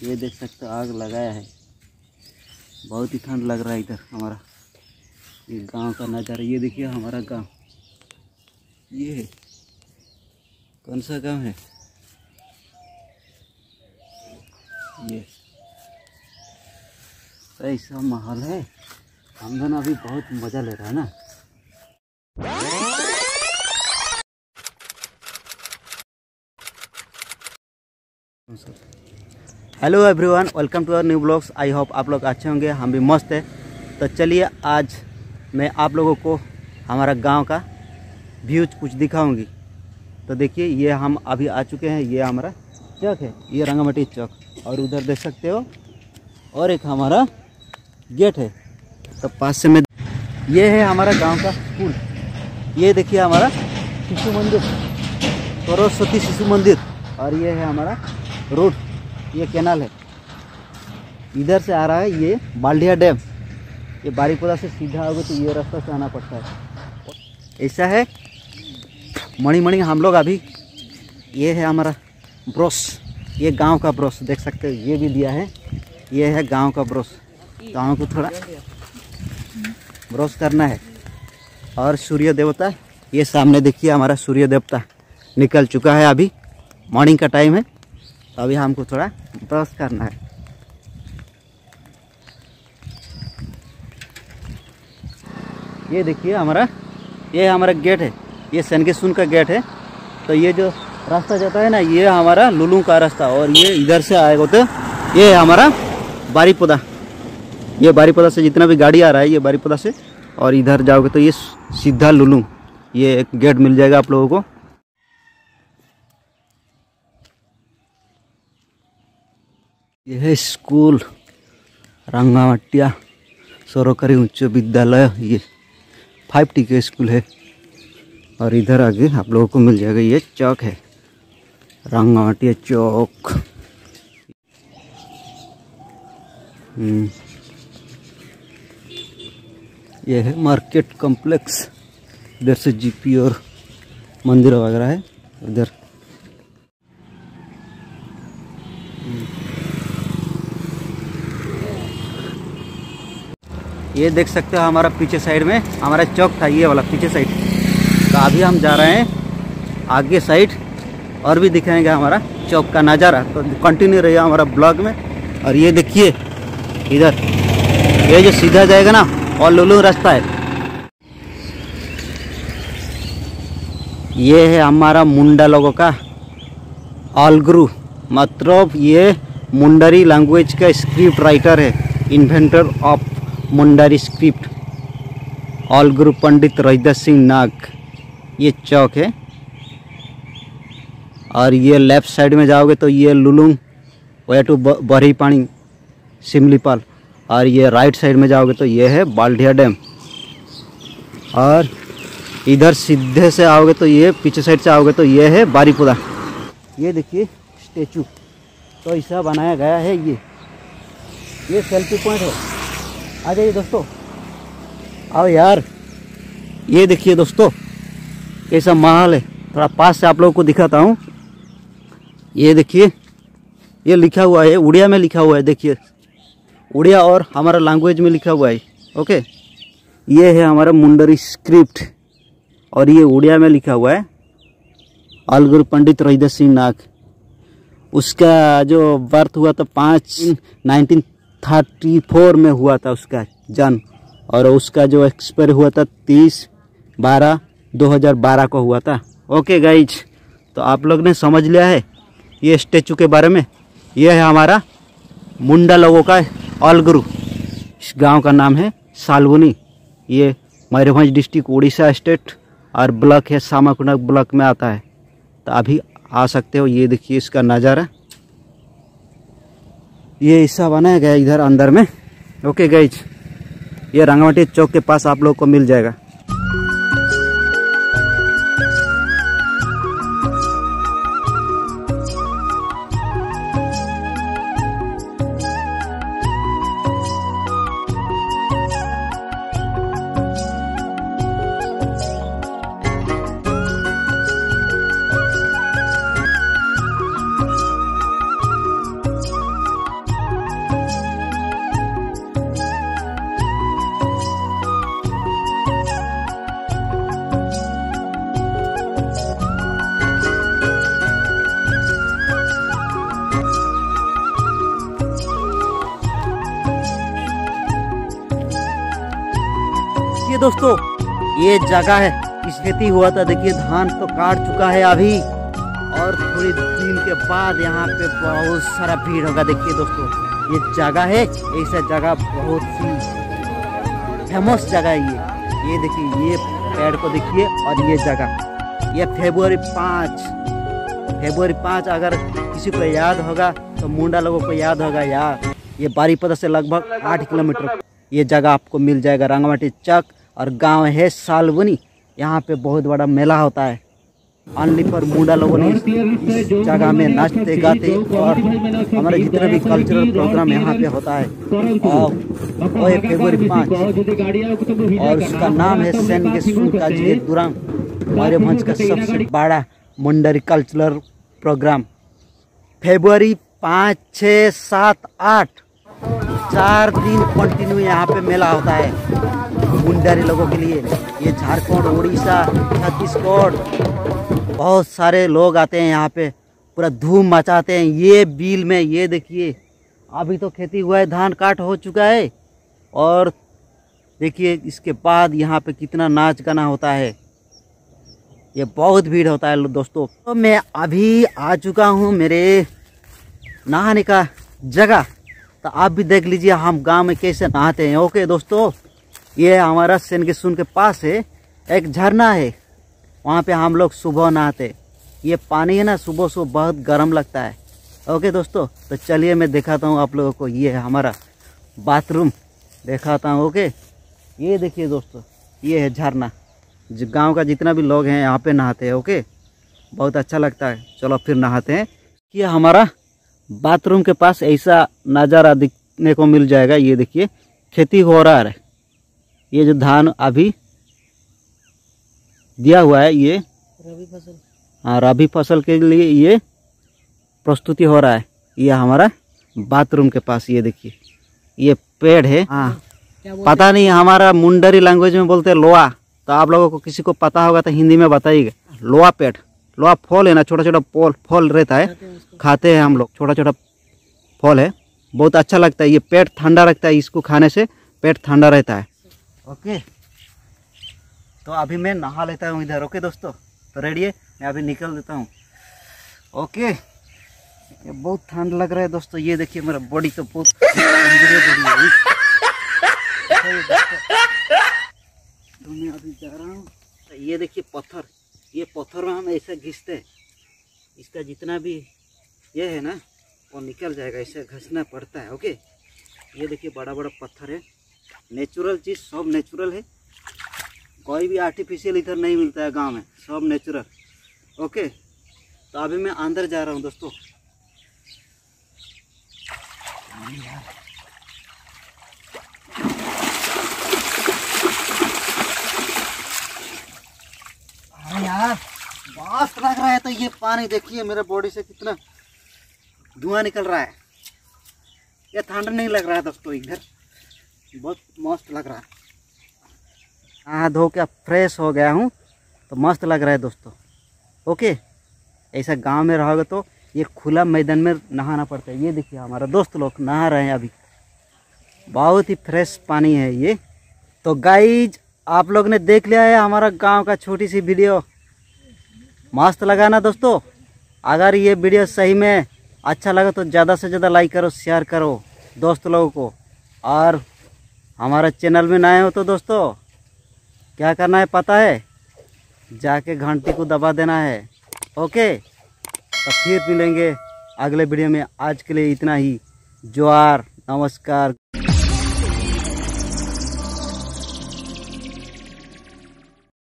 ये देख सकते हो आग लगाया है, बहुत ही ठंड लग रहा है इधर हमारा। ये गांव का नज़ारा, ये देखिए हमारा गांव, ये है कौन सा गांव है ये, ऐसा माहौल है। हम दोनों अभी बहुत मज़ा ले रहा है ना। Hello everyone, welcome to our new blogs. I hope आप लोग अच्छे होंगे, हम भी मस्त है। तो चलिए आज मैं आप लोगों को हमारा गांव का व्यूज कुछ दिखाऊंगी। तो देखिए ये हम अभी आ चुके हैं, ये हमारा चौक है, ये रंगामटी चौक, और उधर देख सकते हो और एक हमारा गेट है। तो पास से में ये है हमारा गांव का स्कूल। ये देखिए हमारा शिशु मंदिर, सरस्वती शिशु मंदिर, और ये है हमारा रोड, ये कैनाल है। इधर से आ रहा है ये बाल्डिया डैम, ये बारीपुरा से सीधा आओगे तो ये रास्ता से आना पड़ता है। ऐसा है मणि हम लोग अभी, ये है हमारा ब्रश, ये गांव का ब्रश देख सकते हो, ये भी दिया है, ये है गांव का ब्रश। गांव को थोड़ा ब्रश करना है। और सूर्य देवता, ये सामने देखिए हमारा सूर्य देवता निकल चुका है, अभी मॉर्निंग का टाइम है, तो अभी हमको थोड़ा ब्रश करना है। ये देखिए हमारा, ये हमारा गेट है, ये सनकेसुन का गेट है। तो ये जो रास्ता जाता है ना, ये हमारा लुलू का रास्ता, और ये इधर से आएगा तो ये है हमारा बारीपुदा। ये बारीपुदा से जितना भी गाड़ी आ रहा है ये बारीपुदा से, और इधर जाओगे तो ये सीधा लुलू, ये एक गेट मिल जाएगा आप लोगों को। यह है स्कूल रंगामटिया सरकारी उच्च विद्यालय, ये 5T का स्कूल है। और इधर आगे आप लोगों को मिल जाएगा, ये चौक है रंगामटिया चौक। ये है मार्केट कॉम्प्लेक्स, इधर से जीपी और मंदिर वगैरह है इधर। ये देख सकते हो हमारा पीछे साइड में हमारा चौक था, ये वाला पीछे साइड। तो अभी हम जा रहे हैं आगे साइड, और भी दिखाएंगे हमारा चौक का नज़ारा। तो कंटिन्यू रहिए हमारा ब्लॉग में। और ये देखिए इधर, ये जो सीधा जाएगा ना, और लुलू रास्ता है। ये है हमारा मुंडा लोगों का ऑलगुरु, मतलब ये मुंडारी लैंग्वेज का स्क्रिप्ट राइटर है, inventor of Mundari script, Olguru Pandit Rohidas Singh Nag. ये चौक है। और ये लेफ्ट साइड में जाओगे तो ये लुलुंग वे टू बरही पानी सिमलीपाल, और ये राइट साइड में जाओगे तो ये है बाल्डिया डैम। और इधर सीधे से आओगे तो ये पीछे साइड से आओगे तो ये है बारीपुरा। ये देखिए स्टेचू, तो ऐसा बनाया गया है। ये सेल्फी पॉइंट है। आ जाइए दोस्तों, आओ यार। ये देखिए दोस्तों कैसा माहौल है, थोड़ा पास से आप लोगों को दिखाता हूँ। ये देखिए, ये लिखा हुआ है, उड़िया में लिखा हुआ है, देखिए उड़िया और हमारा लैंग्वेज में लिखा हुआ है। ओके, ये है हमारा मुंडारी स्क्रिप्ट, और ये उड़िया में लिखा हुआ है, ऑलगुरु पंडित रहीदर सिंह नाग। उसका जो बर्थ हुआ था 1934 में हुआ था उसका जन्म, और उसका जो एक्सपायर हुआ था 30/12/2012 को हुआ था। ओके गाइज, तो आप लोग ने समझ लिया है ये स्टेचू के बारे में। ये है हमारा मुंडा लोगों का ऑलगुरु। इस गांव का नाम है सालवनी। ये मयूरभंज डिस्ट्रिक्ट उड़ीसा स्टेट और ब्लॉक है सामाकुंडा ब्लॉक में आता है। तो अभी आ सकते हो। ये देखिए इसका नज़ारा, ये हिस्सा बनाया गया इधर अंदर में। ओके गाइज, ये रंगामटी चौक के पास आप लोग को मिल जाएगा। दोस्तों, ये जगह है, इस खेती हुआ था। देखिए धान तो काट चुका है अभी, और थोड़ी दिन के बाद यहाँ पे बहुत सारा भीड़ होगा। देखिए दोस्तों, ये जगह है, ऐसा जगह बहुत ही फेमस जगह है ये देखिए, ये पेड़ को देखिए, और ये जगह, ये फरवरी 5 अगर किसी को याद होगा तो मुंडा लोगों को याद होगा यार। ये बारीपदा से लगभग 8 किलोमीटर ये जगह आपको मिल जाएगा। रंगामाटी चक और गांव है सालवनी। यहाँ पे बहुत बड़ा मेला होता है, ओनली पर मुंडा लोगों ने इस जगह में नाचते गाते, और हमारे जितने भी कल्चरल प्रोग्राम यहाँ पे होता है। और वो है फरवरी 5, और उसका नाम है सेन के सुन का दुरांग मयूरभंज का सबसे बड़ा मुंडरी कल्चरल प्रोग्राम। फरवरी 5, 6, 7, 8 4 दिन कंटिन्यू यहाँ पे मेला होता है मुंडरी लोगों के लिए। ये झारखंड, उड़ीसा, छत्तीसगढ़, बहुत सारे लोग आते हैं यहाँ पे, पूरा धूम मचाते हैं। ये बिल में ये देखिए, अभी तो खेती हुआ है, धान काट हो चुका है, और देखिए इसके बाद यहाँ पे कितना नाच गाना होता है। ये बहुत भीड़ होता है दोस्तों। तो मैं अभी आ चुका हूँ मेरे नहाने का जगह, तो आप भी देख लीजिए हम गांव में कैसे नहाते हैं। ओके दोस्तों, ये हमारा सेन के सुन के पास है एक झरना है, वहाँ पे हम लोग सुबह नहाते। ये पानी है ना, सुबह सुबह बहुत गर्म लगता है। ओके दोस्तों, तो चलिए मैं दिखाता हूँ आप लोगों को, ये है हमारा बाथरूम दिखाता हूँ। ओके, ये देखिए दोस्तों, ये है झरना, जो गांव का जितना भी लोग हैं यहाँ पे नहाते हैं। ओके, बहुत अच्छा लगता है। चलो फिर नहाते हैं। ये हमारा बाथरूम के पास ऐसा नज़ारा दिखने को मिल जाएगा। ये देखिए खेती हो रहा है, ये जो धान अभी दिया हुआ है, ये रबी फसल, हाँ रबी फसल के लिए ये प्रस्तुति हो रहा है। ये हमारा बाथरूम के पास ये देखिए, ये पेड़ है, हाँ पता नहीं, हमारा मुंडरी लैंग्वेज में बोलते हैं लोआ, तो आप लोगों को किसी को पता होगा तो हिंदी में बताइएगा। लोआ पेड़, लोआ फल है ना, छोटा छोटा फल रहता है, खाते हैं हम लोग, छोटा छोटा फल है, बहुत अच्छा लगता है। ये पेट ठंडा रखता है, इसको खाने से पेट ठंडा रहता है। ओके, तो अभी मैं नहा लेता हूँ इधर। ओके दोस्तों, तो रेडी है, मैं अभी निकल देता हूँ। ओके, ये बहुत ठंड लग रहा है दोस्तों। ये देखिए मेरा बॉडी तो बहुत तो मैं अभी जा रहा हूँ। तो ये देखिए पत्थर, ये पत्थर में हम ऐसा घिसते हैं, इसका जितना भी ये है ना वो निकल जाएगा, ऐसे घसना पड़ता है। ओके, ये देखिए बड़ा बड़ा पत्थर है, नेचुरल चीज़, सब नेचुरल है, कोई भी आर्टिफिशियल इधर नहीं मिलता है गांव में, सब नेचुरल। ओके, तो अभी मैं अंदर जा रहा हूँ दोस्तों। यार मस्त लग रहा है। तो ये पानी देखिए मेरे बॉडी से कितना धुआं निकल रहा है। ये ठंड नहीं लग रहा है दोस्तों, इधर बहुत मस्त लग रहा है। हाँ, धो के फ्रेश हो गया हूँ, तो मस्त लग रहा है दोस्तों। ओके, ऐसा गांव में रहोगे तो ये खुला मैदान में नहाना पड़ता है। ये देखिए हमारा दोस्त लोग नहा रहे हैं अभी, बहुत ही फ्रेश पानी है ये। तो गाइज, आप लोग ने देख लिया है हमारा गांव का छोटी सी वीडियो, मस्त लगा ना दोस्तों। अगर ये वीडियो सही में अच्छा लगा तो ज़्यादा से ज़्यादा लाइक करो, शेयर करो दोस्त लोगों को, और हमारा चैनल में नए हो तो दोस्तों क्या करना है पता है, जाके घंटी को दबा देना है। ओके, तो फिर मिलेंगे अगले वीडियो में। आज के लिए इतना ही। जोहार, नमस्कार।